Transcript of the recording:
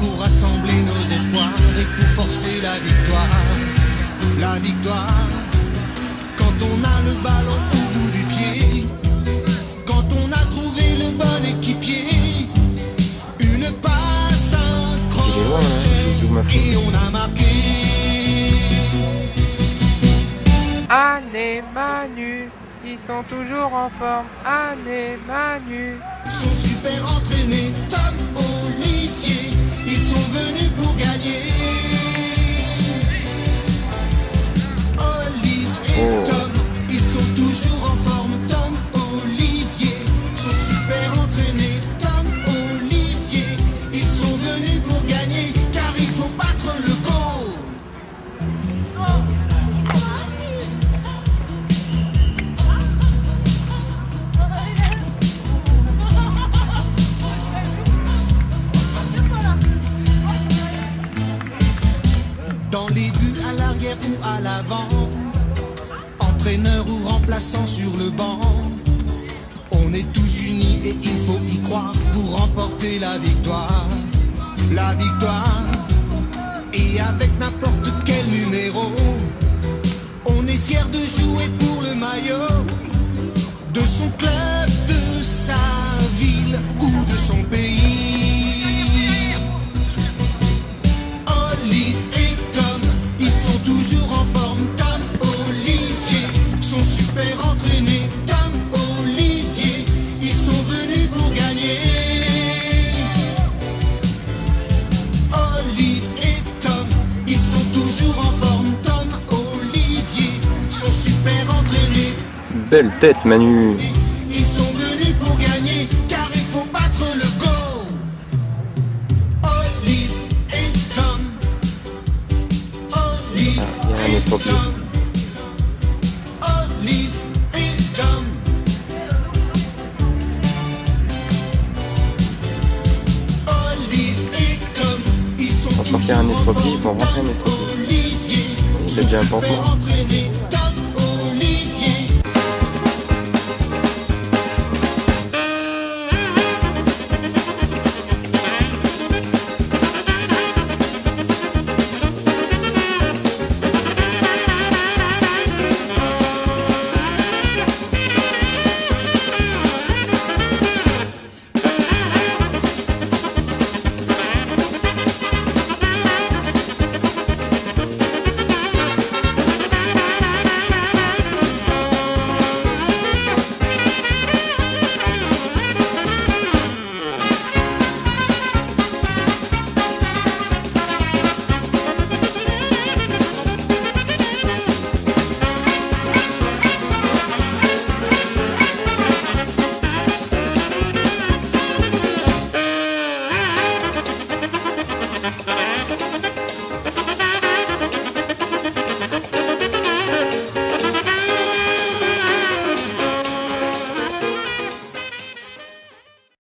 pour rassembler nos espoirs et pour forcer la victoire. La victoire, quand on a le ballon au bout du pied, quand on a trouvé le bon équipier, une passe, un crochet et on a marqué. Anne et Manu, ils sont toujours en forme. Anne et Manu Ils sont super entraînés, Tom, Olivier, ils sont venus pour gagner. Olive et Tom, ils sont toujours en forme. Tom, Olivier, sont super entraînés. Tom, Olivier, ils sont venus pour gagner, car il faut battre le goal. Dans les buts, à l'arrière ou à l'avant, entraîneur ou remplaçant sur le banc, on est tous unis et il faut y croire pour remporter la victoire. La victoire, et avec n'importe quel numéro, on est fier de jouer pour le maillot de son club, de sa ville ou de son pays. Olive et Tom, ils sont toujours en forme. Tom, Olivier, sont super entraînés. Tom, Olivier, ils sont venus pour gagner. Olive et Tom, ils sont toujours en forme. Tom, Olivier, sont super entraînés. Belle tête, Manu. Ils sont venus pour gagner, car il faut battre le goal. Olive et Tom. Olive et Tom. Olive et Tom. Olive et Tom. Ils sont On va sortir un toujours en estropié, forme. ils vont rentrer un estropié. Olivier, C'est déjà un super pansement. entraînés.